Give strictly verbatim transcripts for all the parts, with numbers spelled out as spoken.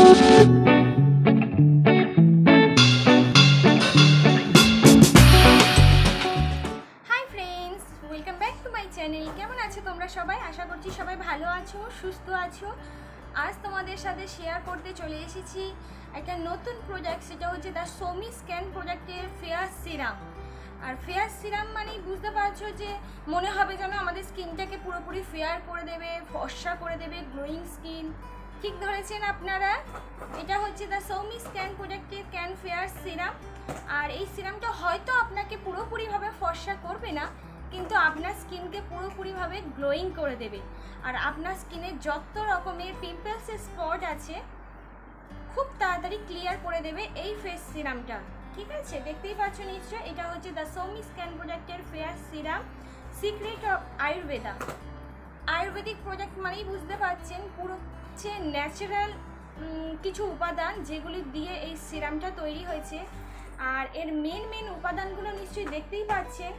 কেমন আছো তোমরা সবাই? আশা করছি সবাই ভালো আছো, সুস্থ আছো। আজ তোমাদের সাথে শেয়ার করতে চলে এসেছি একটা নতুন প্রোডাক্ট, সেটা হচ্ছে দ্য সোমি স্ক্যান প্রোডাক্টের ফেয়ার সিরাম। আর ফেয়ার সিরাম মানেই বুঝতে পারছো যে মনে হবে যেন আমাদের স্কিনটাকে পুরোপুরি ফেয়ার করে দেবে, ফর্সা করে দেবে, গ্লোয়িং স্কিন। ঠিক ধরেছেন আপনারা, এটা হচ্ছে দ্য সোমি স্ক্যান প্রোডাক্টের ক্যান ফেয়ার সিরাম। আর এই সিরামটা হয়তো আপনাকে পুরোপুরিভাবে ফর্সা করবে না, কিন্তু আপনার স্কিনকে পুরোপুরিভাবে গ্লোয়িং করে দেবে। আর আপনার স্কিনে যত রকমের পিম্পলসের স্পট আছে খুব তাড়াতাড়ি ক্লিয়ার করে দেবে এই ফেস সিরামটা। ঠিক আছে, দেখতেই পাচ্ছ নিশ্চয়, এটা হচ্ছে দ্য সোমি স্ক্যান প্রোডাক্টের fair serum, secret of Ayurveda. Ayurvedic product মানেই বুঝতে পারছেন পুরো হচ্ছে ন্যাচারাল কিছু উপাদান যেগুলি দিয়ে এই সিরামটা তৈরি হয়েছে। আর এর মেন মেন উপাদানগুলো নিশ্চয়ই দেখতেই পাচ্ছেন।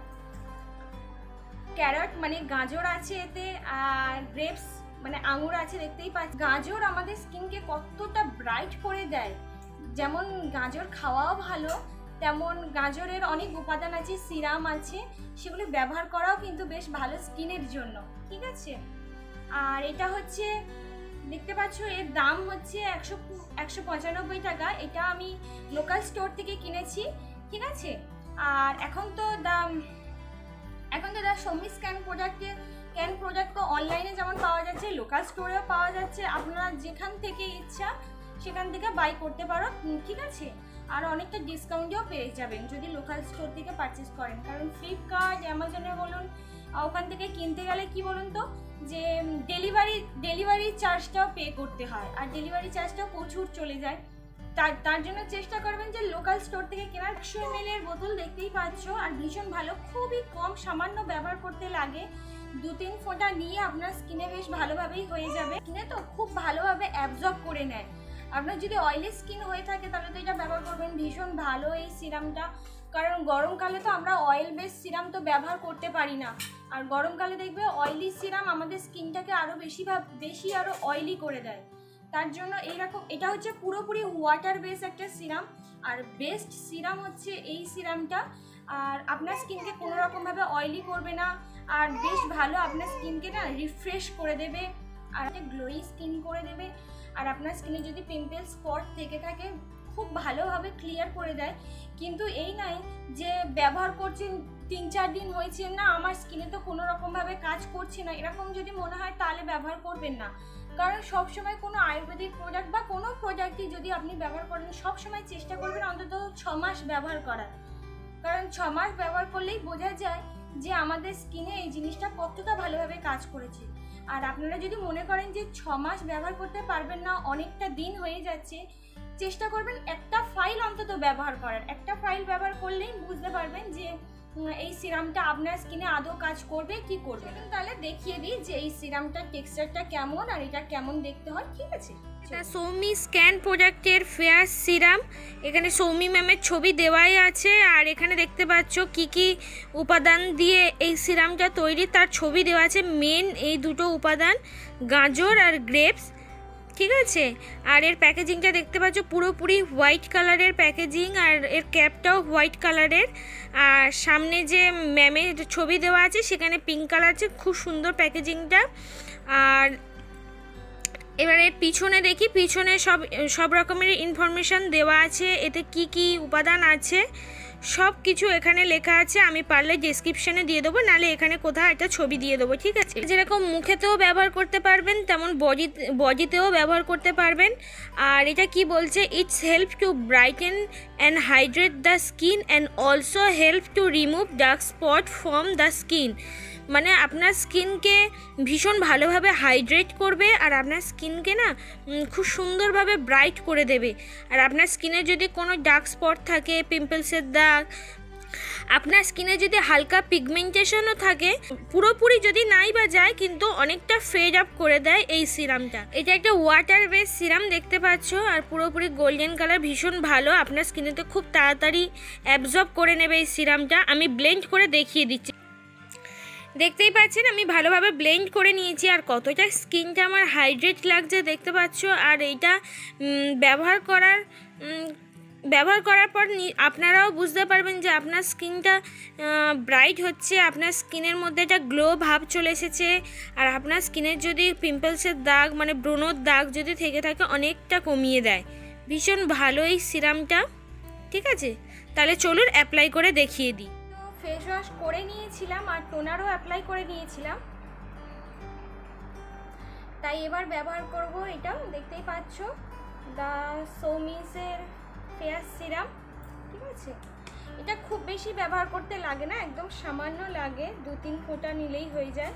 ক্যারট মানে গাজর আছে এতে, আর গ্রেপস মানে আঙুর আছে, দেখতেই পাচ্ছি। গাজর আমাদের স্কিনকে কতটা ব্রাইট করে দেয়। যেমন গাজর খাওয়াও ভালো, তেমন গাজরের অনেক উপাদান আছে, সিরাম আছে, সেগুলো ব্যবহার করাও কিন্তু বেশ ভালো স্কিনের জন্য। ঠিক আছে, আর এটা হচ্ছে দেখতে পাচ্ছ এর দাম হচ্ছে একশো একশো পঁচানব্বই টাকা। এটা আমি লোকাল স্টোর থেকে কিনেছি। ঠিক আছে, আর এখন তো দাম এখন তো দ্য সোমি স্ক্যান প্রোডাক্টে ক্যান প্রোডাক্ট তো অনলাইনে যেমন পাওয়া যাচ্ছে, লোকাল স্টোরেও পাওয়া যাচ্ছে। আপনারা যেখান থেকে ইচ্ছা সেখান থেকে বাই করতে পারো। ঠিক আছে, আর অনেকটা ডিসকাউন্টেও পেয়ে যাবেন যদি লোকাল স্টোর থেকে পারচেস করেন। কারণ ফ্লিপকার্ট, অ্যামাজনে বলুন, ওখান থেকে কিনতে গেলে কি বলুন তো, যে ডেলিভারি ডেলিভারি চার্জটাও পে করতে হয়, আর ডেলিভারি চার্জটাও প্রচুর চলে যায়। তার তার জন্য চেষ্টা করবেন যে লোকাল স্টোর থেকে কেনার। একশো এম এল এর বোতল দেখতেই পাচ্ছ, আর ভীষণ ভালো, খুবই কম সামান্য ব্যবহার করতে লাগে। দু তিন ফোঁটা নিয়ে আপনার স্কিনে বেশ ভালোভাবেই হয়ে যাবে। স্কিনে তো খুব ভালোভাবে অ্যাবজর্ব করে নেয়। আপনার যদি অয়েলি স্কিন হয়ে থাকে তাহলে তো এটা ব্যবহার করবেন, ভীষণ ভালো এই সিরামটা। কারণ গরমকালে তো আমরা অয়েল বেস সিরাম তো ব্যবহার করতে পারি না, আর গরমকালে দেখবে অয়েলি সিরাম আমাদের স্কিনটাকে আরও বেশি বেশি আরও অয়েলি করে দেয়। তার জন্য এইরকম এটা হচ্ছে পুরোপুরি ওয়াটার বেস একটা সিরাম, আর বেস্ট সিরাম হচ্ছে এই সিরামটা। আর আপনার স্কিনকে কোনো রকমভাবে অয়েলি করবে না, আর বেশ ভালো আপনার স্কিনকে না রিফ্রেশ করে দেবে, আর একটা গ্লোয়ি স্কিন করে দেবে। আর আপনার স্কিনে যদি পিম্পল স্পট থেকে থাকে খুব ভালোভাবে ক্লিয়ার করে দেয়। কিন্তু এই নয় যে ব্যবহার করছেন তিন চার দিন হয়েছে, না আমার স্কিনে তো কোনো রকমভাবে কাজ করছে না, এরকম যদি মনে হয় তাহলে ব্যবহার করবেন না। কারণ সবসময় কোনো আয়ুর্বেদিক প্রোডাক্ট বা কোনো প্রোডাক্টই যদি আপনি ব্যবহার করেন, সবসময় চেষ্টা করবেন অন্তত ছ মাস ব্যবহার করার। কারণ ছ মাস ব্যবহার করলেই বোঝা যায় যে আমাদের স্কিনে এই জিনিসটা কতটা ভালোভাবে কাজ করেছে। আর আপনারা যদি মনে করেন যে ছ মাস ব্যবহার করতে পারবেন না, অনেকটা দিন হয়ে যাচ্ছে, চেষ্টা করবেন একটা ফাইল অন্তত ব্যবহার করার। একটা ফাইল ব্যবহার করলেই বুঝতে পারবেন যে এই সিরামটা আপনার স্কিনে আদৌ কাজ করবে কি করবে না। তাহলে দেখিয়ে দিই যে এই সিরামটার টেক্সচারটা কেমন আর এটা কেমন দেখতে হয়। ঠিক আছে, এটা সৌমি স্ক্যান প্রোডাক্টের ফেয়ার সিরাম। এখানে সৌমি ম্যামের ছবি দেওয়াই আছে, আর এখানে দেখতে পাচ্ছ কি কি উপাদান দিয়ে এই সিরামটা তৈরি তার ছবি দেওয়া আছে। মেন এই দুটো উপাদান গাজর আর গ্রেপস। ঠিক আছে, আর এর প্যাকেজিংটা দেখতে পাচ্ছ পুরোপুরি হোয়াইট কালারের প্যাকেজিং, আর এর ক্যাপটাও হোয়াইট কালারের। আর সামনে যে ম্যামের ছবি দেওয়া আছে সেখানে পিঙ্ক কালার আছে, খুব সুন্দর প্যাকেজিংটা। আর এবার এর পিছনে দেখি, পিছনে সব সব রকমের ইনফরমেশান দেওয়া আছে, এতে কি কি উপাদান আছে সব কিছু এখানে লেখা আছে। আমি পারলে ডেসক্রিপশানে দিয়ে দেবো, নাহলে এখানে কোথাও একটা ছবি দিয়ে দেবো। ঠিক আছে, যেরকম মুখেতেও ব্যবহার করতে পারবেন তেমন বডি বডিতেও ব্যবহার করতে পারবেন। আর এটা কি বলছে, it's help to brighten and hydrate the skin and also help to remove dark spot from the skin. মানে আপনার স্কিনকে ভীষণ ভালোভাবে হাইড্রেট করবে, আর আপনার স্কিনকে না খুব সুন্দরভাবে ব্রাইট করে দেবে। আর আপনার স্কিনে যদি কোনো ডার্ক স্পট থাকে, পিম্পলসের দাগ, আপনার স্কিনে যদি হালকা পিগমেন্টেশনও থাকে, পুরোপুরি যদি নাই বা যায় কিন্তু অনেকটা ফেড আপ করে দেয় এই সিরামটা। এটা একটা ওয়াটার বেস সিরাম দেখতে পাচ্ছ, আর পুরোপুরি গোল্ডেন কালার, ভীষণ ভালো। আপনার স্কিনেতে খুব তাড়াতাড়ি অ্যাবজর্ব করে নেবে এই সিরামটা। আমি ব্লেন্ড করে দেখিয়ে দিচ্ছি। দেখতেই পাচ্ছেন আমি ভালোভাবে ব্লেন্ড করে নিয়েছি, আর কতটা স্কিনটা আমার হাইড্রেট লাগছে দেখতে পাচ্ছ। আর এইটা ব্যবহার করার ব্যবহার করার পর আপনারাও বুঝতে পারবেন যে আপনার স্কিনটা ব্রাইট হচ্ছে, আপনার স্কিনের মধ্যে একটা গ্লো ভাব চলে এসেছে। আর আপনার স্কিনের যদি পিম্পলসের দাগ মানে ব্রণর দাগ যদি থেকে থাকে অনেকটা কমিয়ে দেয়। ভীষণ ভালো এই সিরামটা, ঠিক আছে? তাহলে চলুন অ্যাপ্লাই করে দেখিয়ে দিই। তো ফেস ওয়াশ করে নিয়েছিলাম আর টোনারও অ্যাপ্লাই করে নিয়েছিলাম, তাই এবার ব্যবহার করব এটা। দেখতেই পাচ্ছ দ্য সোমিসের ফেয়ার সিরাম, ঠিক আছে? এটা খুব বেশি ব্যবহার করতে লাগে না, একদম সামান্য লাগে, দু তিন ফোঁটা নিলেই হয়ে যায়।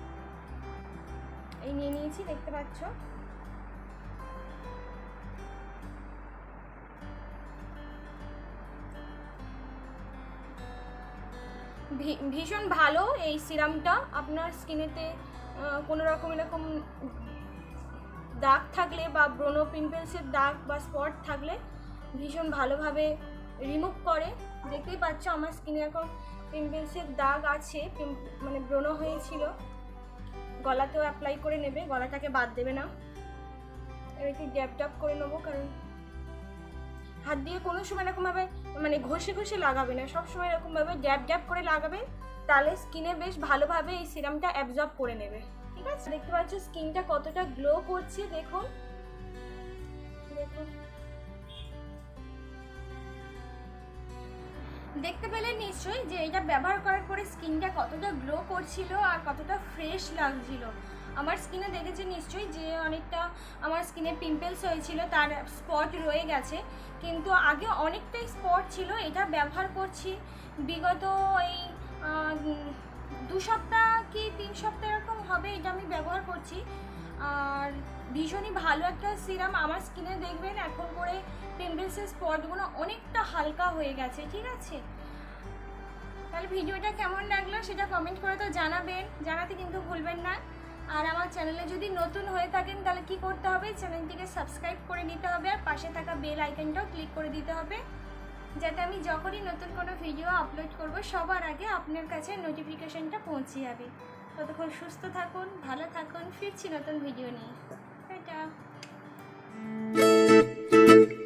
এই নিয়ে নিয়েছি, দেখতে পাচ্ছ। ভীষণ ভালো এই সিরামটা। আপনার স্কিনেতে কোনো রকম এরকম দাগ থাকলে বা ব্রণ পিম্পলসের দাগ বা স্পট থাকলে ভীষণ ভালোভাবে রিমুভ করে। দেখতেই পাচ্ছ আমার স্কিনে এখন পিম্পলসের দাগ আছে, মানে ব্রণ হয়েছিল। গলাতেও অ্যাপ্লাই করে নেবে, গলাটাকে বাদ দেবে না। এবার একটু ড্যাপ ড্যাপ করে নেবো, কারণ হাত দিয়ে কোনো সময় এরকমভাবে মানে ঘষে ঘষে লাগাবে না, সবসময় এরকমভাবে ড্যাপ ড্যাপ করে লাগাবে, তাহলে স্কিনে বেশ ভালোভাবে এই সিরামটা অ্যাবজর্ব করে নেবে, ঠিক আছে? দেখতে পাচ্ছ স্কিনটা কতটা গ্লো করছে, দেখুন দেখুন দেখতে পেলে নিশ্চয়ই যে এটা ব্যবহার করার পরে স্কিনটা কতটা গ্লো করছিল আর কতটা ফ্রেশ লাগছিল। আমার স্কিনে দেখেছে নিশ্চয়ই যে অনেকটা আমার স্কিনে পিম্পলস হয়েছিল, তার স্পট রয়ে গেছে, কিন্তু আগে অনেকটাই স্পট ছিল। এটা ব্যবহার করছি বিগত এই দু সপ্তাহ কি তিন সপ্তাহ এরকম হবে এটা আমি ব্যবহার করছি। আর ভীষণই ভালো একটা সিরাম। আমার স্কিনে দেখবেন এখন করে পিম্পলসের স্পটগুলো অনেকটা হালকা হয়ে গেছে, ঠিক আছে? তাহলে ভিডিওটা কেমন লাগলো সেটা কমেন্ট করে তো জানাবেন, জানাতে কিন্তু ভুলবেন না। আর আমার চ্যানেলে যদি নতুন হয়ে থাকেন তাহলে কি করতে হবে, চ্যানেলটিকে সাবস্ক্রাইব করে নিতে হবে আর পাশে থাকা বেল আইকনটাও ক্লিক করে দিতে হবে, যাতে আমি যখনই নতুন কোনো ভিডিও আপলোড করব সবার আগে আপনার কাছে নোটিফিকেশনটা পৌঁছে যাবে। ততক্ষণ সুস্থ থাকুন, ভালো থাকুন, ফিরছি নতুন ভিডিও নিয়ে। টাটা।